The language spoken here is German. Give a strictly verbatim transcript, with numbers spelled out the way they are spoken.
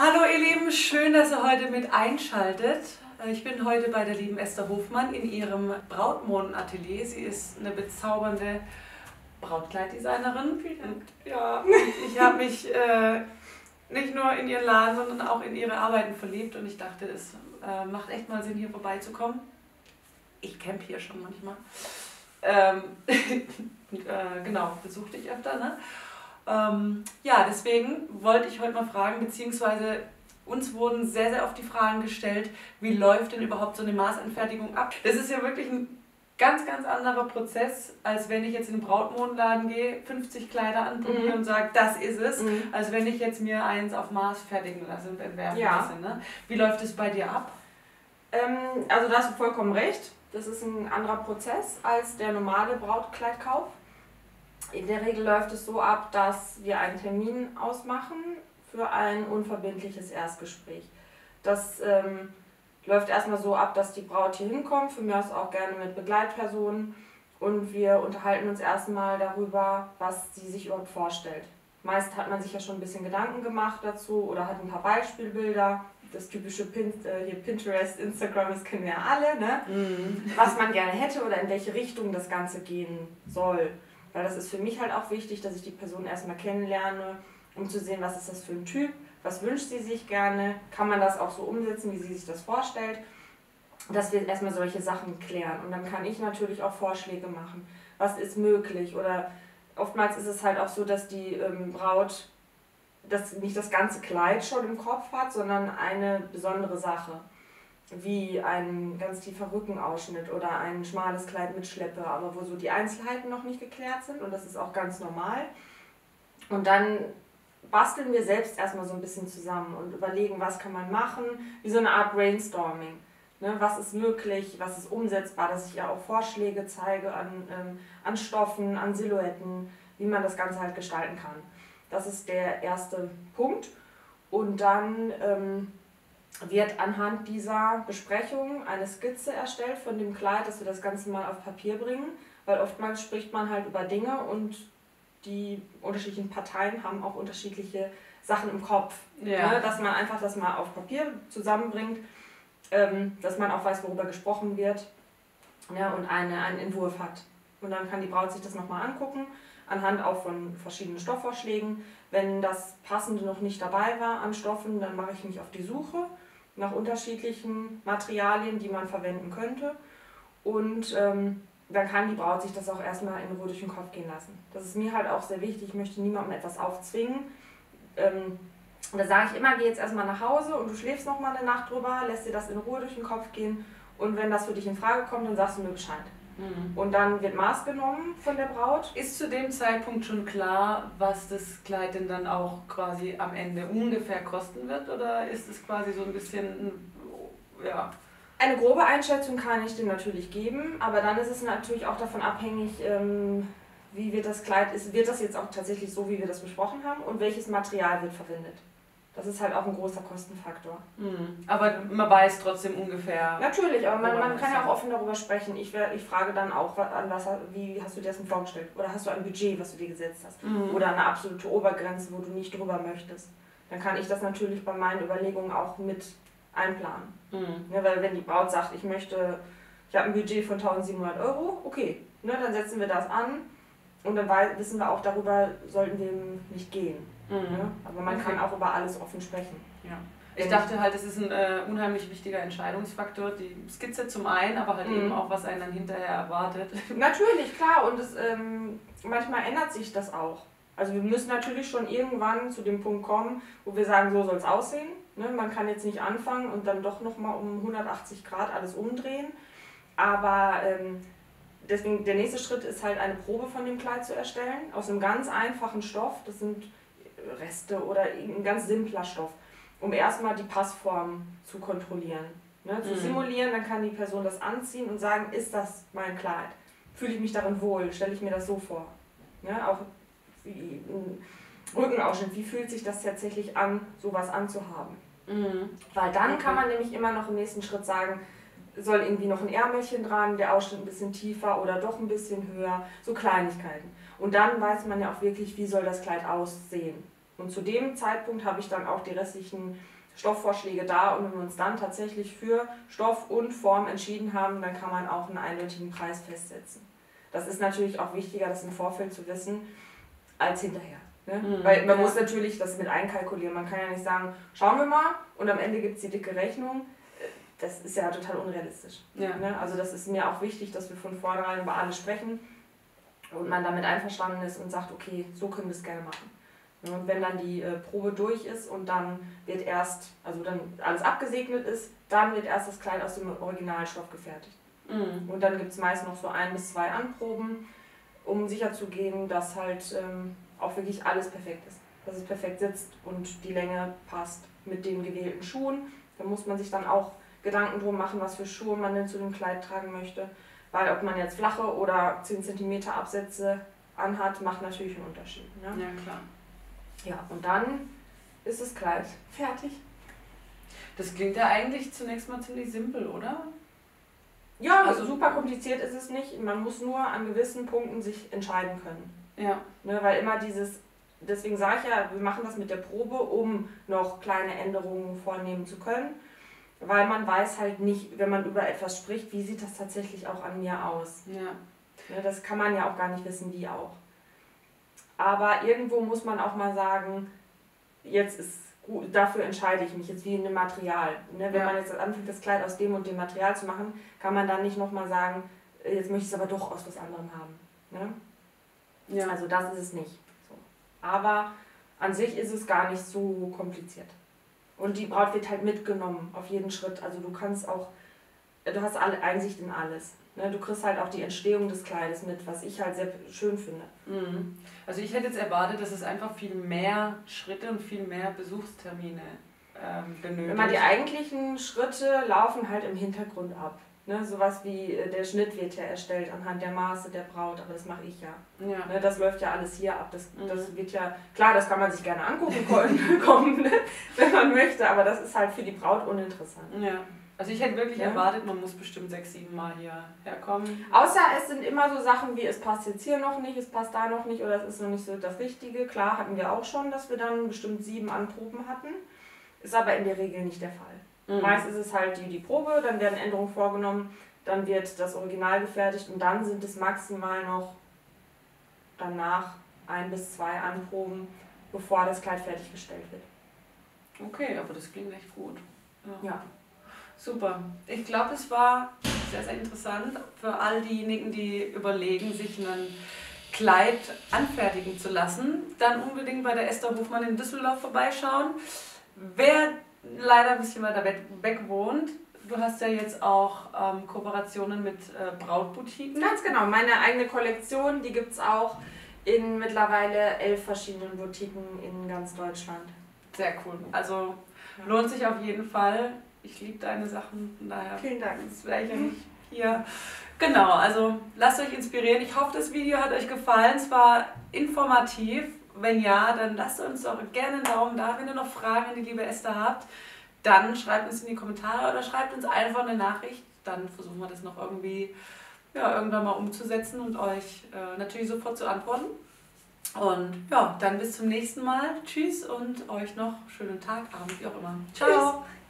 Hallo ihr Lieben, schön, dass ihr heute mit einschaltet. Ich bin heute bei der lieben Esther Hofmann in ihrem Brautmodenatelier. Sie ist eine bezaubernde Brautkleiddesignerin. Und, ja, und ich habe mich äh, nicht nur in ihren Laden, sondern auch in ihre Arbeiten verliebt und ich dachte, es äh, macht echt mal Sinn, hier vorbeizukommen. Ich camp hier schon manchmal. Ähm, und, äh, genau, besuchte ich öfter, ne? Ähm, ja, deswegen wollte ich heute mal fragen, beziehungsweise uns wurden sehr, sehr oft die Fragen gestellt, wie läuft denn überhaupt so eine Maßanfertigung ab? Das ist ja wirklich ein ganz, ganz anderer Prozess, als wenn ich jetzt in den Brautmodenladen gehe, fünfzig Kleider anprobiere mhm. und sage, das ist es, mhm. als wenn ich jetzt mir eins auf Maß fertigen lasse und entwerfen ja. lasse. Ne? Wie läuft es bei dir ab? Ähm, also da hast du vollkommen recht. Das ist ein anderer Prozess als der normale Brautkleidkauf. In der Regel läuft es so ab, dass wir einen Termin ausmachen für ein unverbindliches Erstgespräch. Das ähm, läuft erstmal so ab, dass die Braut hier hinkommt, für mich auch gerne mit Begleitpersonen, und wir unterhalten uns erstmal darüber, was sie sich überhaupt vorstellt. Meist hat man sich ja schon ein bisschen Gedanken gemacht dazu oder hat ein paar Beispielbilder. Das typische Pin, äh, hier Pinterest, Instagram, das kennen wir ja alle, ne? Mhm. Was man gerne hätte oder in welche Richtung das Ganze gehen soll. Weil das ist für mich halt auch wichtig, dass ich die Person erstmal kennenlerne, um zu sehen, was ist das für ein Typ, was wünscht sie sich gerne, kann man das auch so umsetzen, wie sie sich das vorstellt, dass wir erstmal solche Sachen klären. Und dann kann ich natürlich auch Vorschläge machen, was ist möglich. Oder oftmals ist es halt auch so, dass die ähm, Braut das, nicht das ganze Kleid schon im Kopf hat, sondern eine besondere Sache. Wie ein ganz tiefer Rückenausschnitt oder ein schmales Kleid mit Schleppe, aber wo so die Einzelheiten noch nicht geklärt sind, und das ist auch ganz normal. Und dann basteln wir selbst erstmal so ein bisschen zusammen und überlegen, was kann man machen, wie so eine Art Brainstorming. Ne, was ist möglich, was ist umsetzbar, dass ich ja auch Vorschläge zeige an, ähm, an Stoffen, an Silhouetten, wie man das Ganze halt gestalten kann. Das ist der erste Punkt. Und dann ähm, wird anhand dieser Besprechung eine Skizze erstellt von dem Kleid, dass wir das Ganze mal auf Papier bringen, weil oftmals spricht man halt über Dinge und die unterschiedlichen Parteien haben auch unterschiedliche Sachen im Kopf. Ja. Ne? Dass man einfach das mal auf Papier zusammenbringt, ähm, dass man auch weiß, worüber gesprochen wird, ja, und eine, einen Entwurf hat. Und dann kann die Braut sich das nochmal angucken, anhand auch von verschiedenen Stoffvorschlägen. Wenn das Passende noch nicht dabei war an Stoffen, dann mache ich mich auf die Suche nach unterschiedlichen Materialien, die man verwenden könnte. Und ähm, dann kann die Braut sich das auch erstmal in Ruhe durch den Kopf gehen lassen. Das ist mir halt auch sehr wichtig, ich möchte niemandem etwas aufzwingen. Ähm, und da sage ich immer, geh jetzt erstmal nach Hause und du schläfst noch mal eine Nacht drüber, lässt dir das in Ruhe durch den Kopf gehen, und wenn das für dich in Frage kommt, dann sagst du mir Bescheid. Mhm. Und dann wird Maß genommen von der Braut. Ist zu dem Zeitpunkt schon klar, was das Kleid denn dann auch quasi am Ende ungefähr kosten wird, oder ist es quasi so ein bisschen, ja... Eine grobe Einschätzung kann ich dir natürlich geben, aber dann ist es natürlich auch davon abhängig, ähm, wie wird das Kleid, ist, wird das jetzt auch tatsächlich so, wie wir das besprochen haben, und welches Material wird verwendet. Das ist halt auch ein großer Kostenfaktor. Mhm. Aber man weiß trotzdem ungefähr... Natürlich, aber man, man kann ja auch offen darüber sprechen. Ich, ich frage dann auch, an was, wie hast du dir das denn vorgestellt? Oder hast du ein Budget, was du dir gesetzt hast? Mhm. Oder eine absolute Obergrenze, wo du nicht drüber möchtest? Dann kann ich das natürlich bei meinen Überlegungen auch mit einplanen. Mhm. Ja, weil wenn die Braut sagt, ich möchte, ich habe ein Budget von tausendsiebenhundert Euro, okay, ne, dann setzen wir das an und dann wissen wir auch, darüber sollten wir nicht gehen. Mhm. Ne? Aber man okay. kann auch über alles offen sprechen. Ja. Ich dachte halt, es ist ein äh, unheimlich wichtiger Entscheidungsfaktor, die Skizze zum einen, aber halt mhm. eben auch, was einen dann hinterher erwartet. Natürlich, klar, und es, ähm, manchmal ändert sich das auch. Also wir müssen natürlich schon irgendwann zu dem Punkt kommen, wo wir sagen, so soll es aussehen. Ne? Man kann jetzt nicht anfangen und dann doch nochmal um hundertachtzig Grad alles umdrehen. Aber ähm, deswegen, der nächste Schritt ist halt, eine Probe von dem Kleid zu erstellen, aus einem ganz einfachen Stoff. Das sind Reste oder ein ganz simpler Stoff, um erstmal die Passform zu kontrollieren. Ne? Zu mhm. simulieren, dann kann die Person das anziehen und sagen, ist das mein Kleid? Fühle ich mich darin wohl? Stelle ich mir das so vor? Ne? Auch wie ein Rückenausschnitt, wie fühlt sich das tatsächlich an, sowas anzuhaben? Mhm. Weil dann okay. kann man nämlich immer noch im nächsten Schritt sagen, soll irgendwie noch ein Ärmelchen dran, der Ausschnitt ein bisschen tiefer oder doch ein bisschen höher, so Kleinigkeiten. Und dann weiß man ja auch wirklich, wie soll das Kleid aussehen. Und zu dem Zeitpunkt habe ich dann auch die restlichen Stoffvorschläge da und wenn wir uns dann tatsächlich für Stoff und Form entschieden haben, dann kann man auch einen eindeutigen Preis festsetzen. Das ist natürlich auch wichtiger, das im Vorfeld zu wissen, als hinterher. Ne? Mhm, Weil man ja. muss natürlich das mit einkalkulieren. Man kann ja nicht sagen, schauen wir mal und am Ende gibt es die dicke Rechnung. Das ist ja total unrealistisch. Ja. Ne? Also das ist mir auch wichtig, dass wir von vornherein über alles sprechen und man damit einverstanden ist und sagt, okay, so können wir es gerne machen. Und wenn dann die äh, Probe durch ist und dann wird erst, also dann alles abgesegnet ist, dann wird erst das Kleid aus dem Originalstoff gefertigt. Mhm. Und dann gibt es meist noch so ein bis zwei Anproben, um sicherzugehen, dass halt ähm, auch wirklich alles perfekt ist. Dass es perfekt sitzt und die Länge passt mit den gewählten Schuhen. Da muss man sich dann auch Gedanken drum machen, was für Schuhe man denn zu dem Kleid tragen möchte. Weil ob man jetzt flache oder zehn Zentimeter Absätze anhat, macht natürlich einen Unterschied. Ne? Ja, klar. Ja, und dann ist das Kleid fertig. Das klingt ja eigentlich zunächst mal ziemlich simpel, oder? Ja, also super kompliziert ist es nicht. Man muss nur an gewissen Punkten sich entscheiden können. Ja. Ne, weil immer dieses, deswegen sage ich ja, wir machen das mit der Probe, um noch kleine Änderungen vornehmen zu können. Weil man weiß halt nicht, wenn man über etwas spricht, wie sieht das tatsächlich auch an mir aus. Ja. Ne, das kann man ja auch gar nicht wissen, wie auch. Aber irgendwo muss man auch mal sagen, jetzt ist gut, dafür entscheide ich mich, jetzt wie in einem Material. Ne? Wenn ja. man jetzt anfängt, das Kleid aus dem und dem Material zu machen, kann man dann nicht nochmal sagen, jetzt möchte ich es aber doch aus was anderem haben. Ne? Ja. Also das ist es nicht. So. Aber an sich ist es gar nicht so kompliziert. Und die Braut wird halt mitgenommen auf jeden Schritt. Also du kannst auch, du hast alle Einsicht in alles. Ne? Du kriegst halt auch die Entstehung des Kleides mit, was ich halt sehr schön finde. Mhm. Also ich hätte jetzt erwartet, dass es einfach viel mehr Schritte und viel mehr Besuchstermine ähm, benötigt. Wenn man die eigentlichen Schritte laufen halt im Hintergrund ab. Ne, sowas wie äh, der Schnitt wird ja erstellt anhand der Maße der Braut, aber das mache ich ja. ja. Ne, das läuft ja alles hier ab. Das, mhm. das wird ja, klar, das kann man sich gerne angucken kommen, ne, wenn man möchte, aber das ist halt für die Braut uninteressant. Ja. Also ich hätte wirklich ja. erwartet, man muss bestimmt sechs, sieben Mal hier herkommen. Außer es sind immer so Sachen wie, es passt jetzt hier noch nicht, es passt da noch nicht oder es ist noch nicht so das Richtige. Klar hatten wir auch schon, dass wir dann bestimmt sieben Anproben hatten, ist aber in der Regel nicht der Fall. Mhm. Meist ist es halt die, die Probe, dann werden Änderungen vorgenommen, dann wird das Original gefertigt und dann sind es maximal noch danach ein bis zwei Anproben, bevor das Kleid fertiggestellt wird. Okay, aber das klingt echt gut. Ja. ja. Super. Ich glaube, es war sehr, sehr interessant für all diejenigen, die überlegen, sich ein Kleid anfertigen zu lassen. Dann unbedingt bei der Esther Hofmann in Düsseldorf vorbeischauen. Wer leider ein bisschen weiter weg wohnt, du hast ja jetzt auch ähm, Kooperationen mit äh, Brautboutiquen. Ganz genau, meine eigene Kollektion, die gibt es auch in mittlerweile elf verschiedenen Boutiquen in ganz Deutschland. Sehr cool. Also ja. lohnt sich auf jeden Fall. Ich liebe deine Sachen, von daher. Vielen Dank. Das wäre ich ja nicht hier. Genau, also lasst euch inspirieren. Ich hoffe, das Video hat euch gefallen. Es war informativ. Wenn ja, dann lasst uns doch gerne einen Daumen da. Wenn ihr noch Fragen an die liebe Esther habt, dann schreibt uns in die Kommentare oder schreibt uns einfach eine Nachricht. Dann versuchen wir das noch irgendwie ja, irgendwann mal umzusetzen und euch äh, natürlich sofort zu antworten. Und ja, dann bis zum nächsten Mal. Tschüss und euch noch schönen Tag, Abend, wie auch immer. Ciao! Tschüss.